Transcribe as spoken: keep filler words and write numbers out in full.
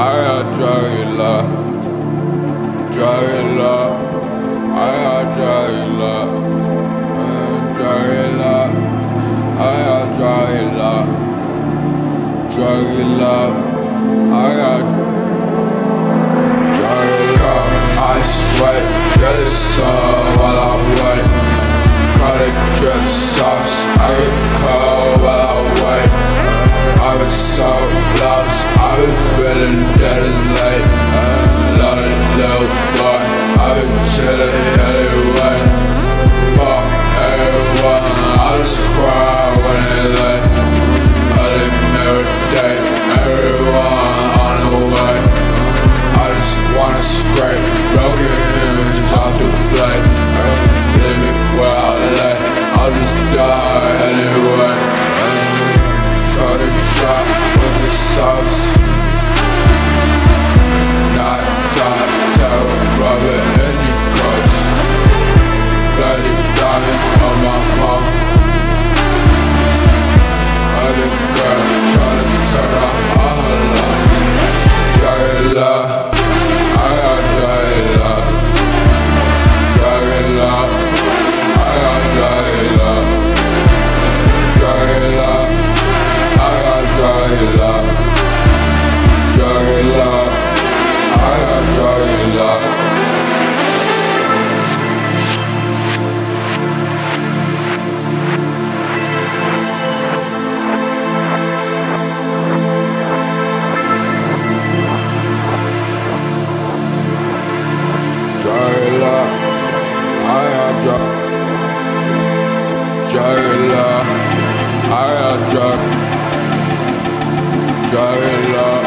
got druggy love, druggy love. I got druggy love, druggy love. I got druggy love, druggy love. I got druggy love. I sweat, get it so while I wait. Product drip sauce, I get cold while I wait. I was so lost, I was feeling dead and late. Not a little boy, I was chilling anyway. Fuck everyone, I just cry when they late. I didn't meditate, everyone on the way. I just wanna scrape broken images off the plate. Leave me where I lay, I'll just die anyway. Try to shot with the sauce. Not time to rub it in your clothes. Bloody diamond on my palm. Other girl try to turn off all her lights. Druggy love, I got druggy love, druggy love. I got druggy love, druggy love. I got druggy love, druggy love. I got druggy love. Druggy love. I got drug, druggy love. I got drug, druggy love.